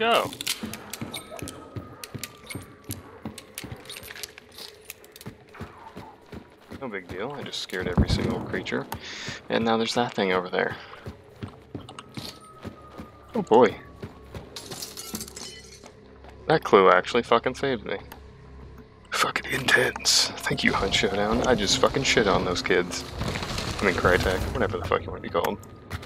go. No big deal, I just scared every single creature. And now there's that thing over there. Oh boy. That clue actually fucking saved me. Fucking intense. Thank you, Hunt Showdown. I just fucking shit on those kids. I mean, Crytek, whatever the fuck you want to be called.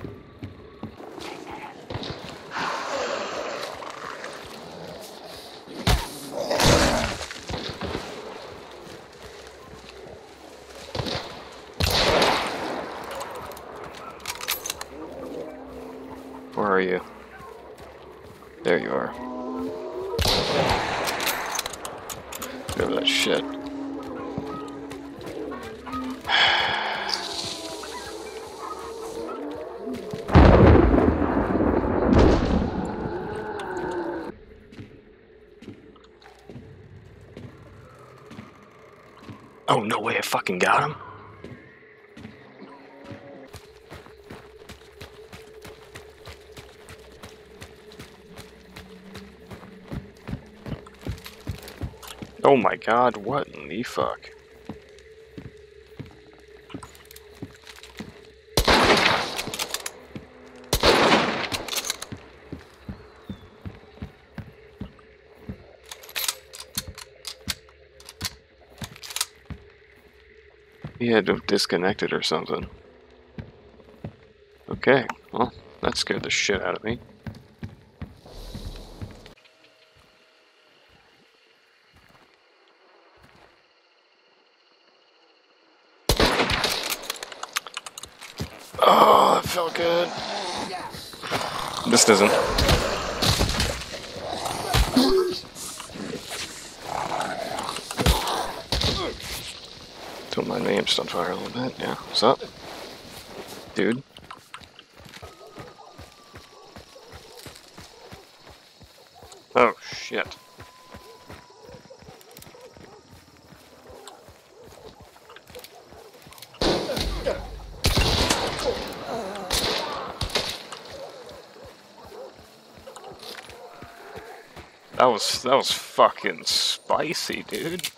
Where are you? There you are. Get over that shit. Oh, no way, I fucking got him. Oh my god, what in the fuck? He had to have disconnected or something. Okay, well, that scared the shit out of me. Oh, that felt good. This doesn't. Don't mind me, I'm just on fire a little bit. Yeah, what's up? Dude. Oh, shit. That was fucking spicy, dude.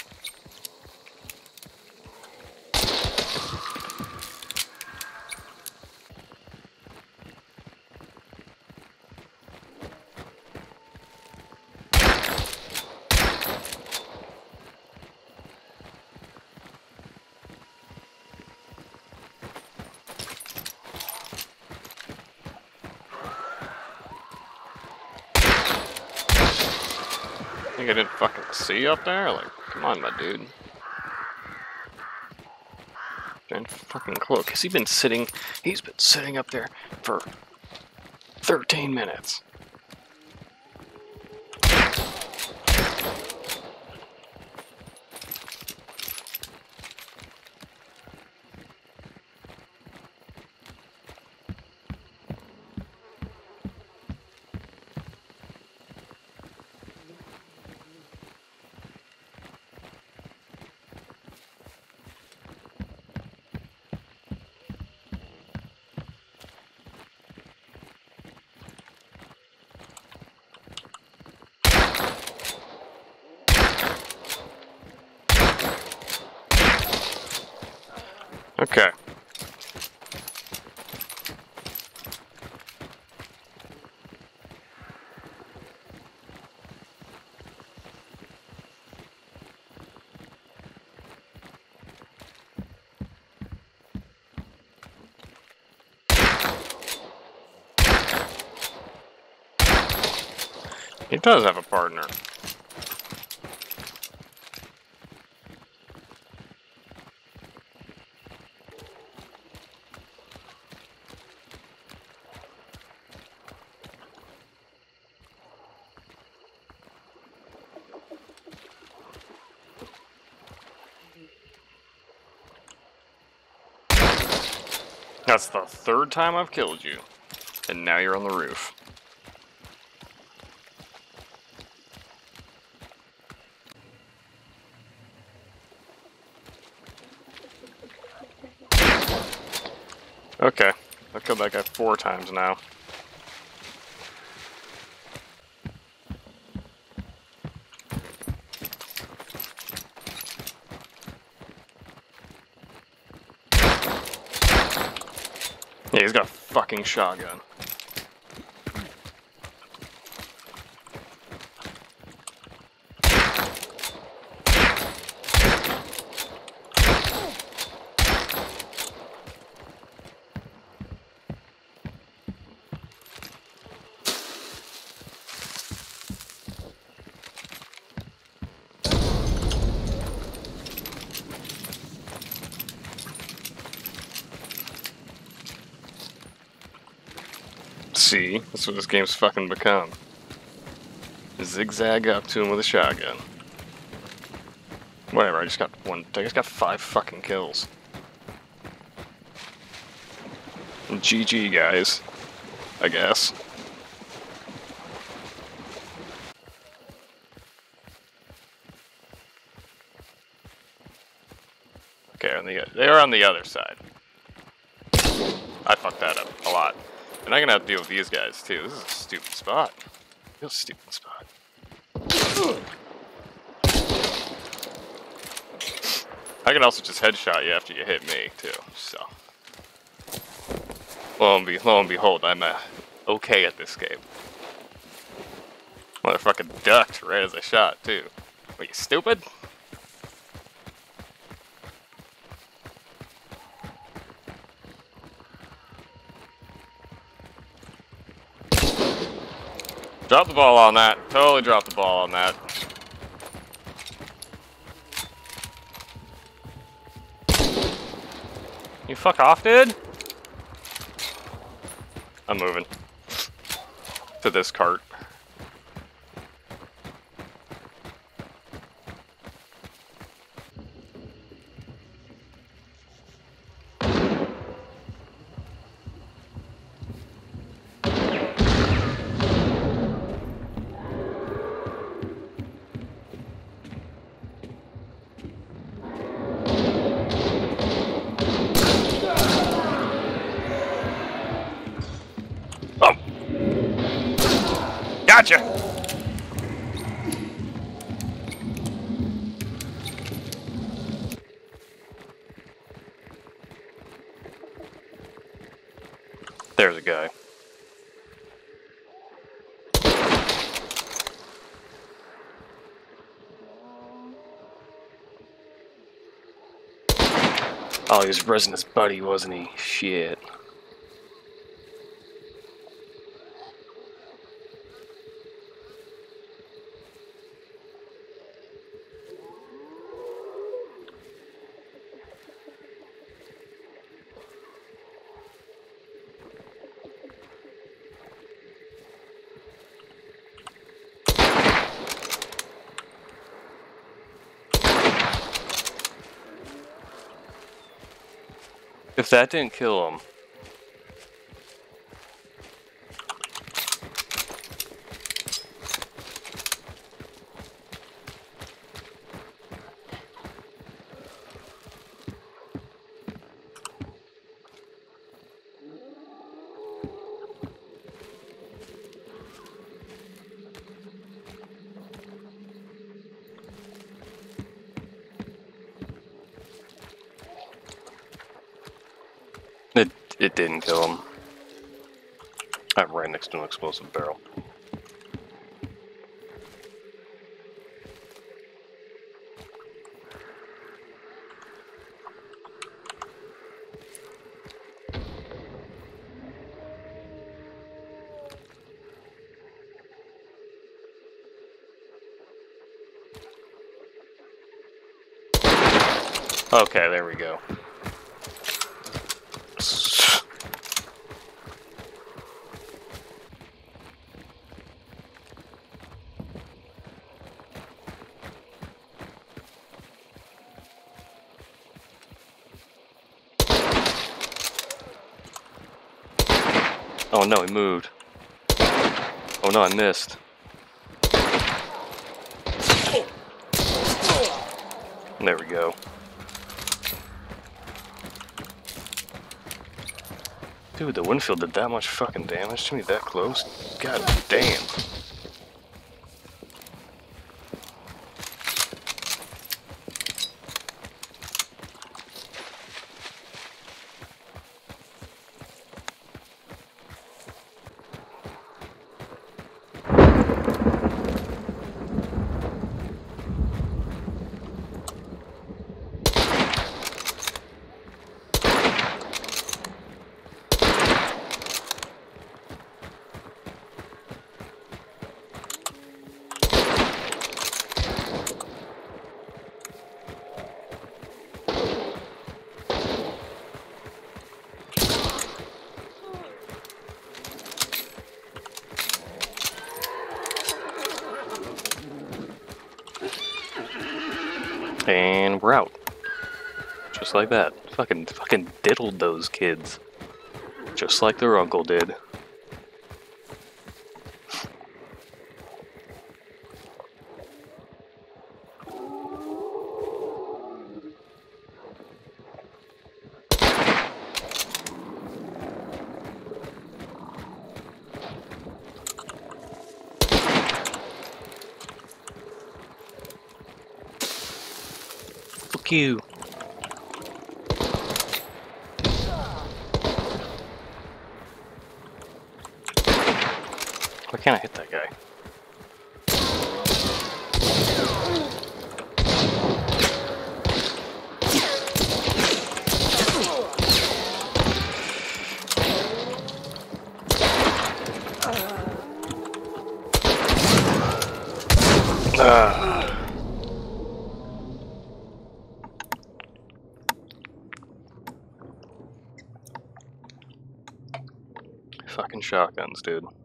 Think I didn't fucking see you up there? Like, come on, my dude. Getting fucking close. He's been sitting up there for 13 minutes. Okay. He does have a partner. That's the third time I've killed you. And now you're on the roof. Okay, I've killed that guy 4 times now. Yeah, he's got a fucking shotgun. See, that's what this game's fucking become. Zigzag up to him with a shotgun. Whatever, I just got 5 fucking kills. GG, guys. I guess. Okay, they're on the other side. I fucked that up a lot. And I'm gonna have to deal with these guys too. This is a stupid spot. Real stupid spot. I can also just headshot you after you hit me too, so. Lo and behold, I'm okay at this game. Motherfucking ducked right as I shot too. Are you stupid? Drop the ball on that. Totally drop the ball on that. You fuck off, dude? I'm moving. To this cart. Gotcha! There's a guy. Oh, he was rezzing his buddy, wasn't he? Shit. If that didn't kill him. It didn't kill him. I'm right next to an explosive barrel. Okay, there we go. Oh no, he moved. Oh no, I missed. There we go. Dude, the Winfield did that much fucking damage to me that close? God damn. Just like that. Fucking diddled those kids. Just like their uncle did. Fuck you. Why can't I hit that guy? Fucking shotguns, dude.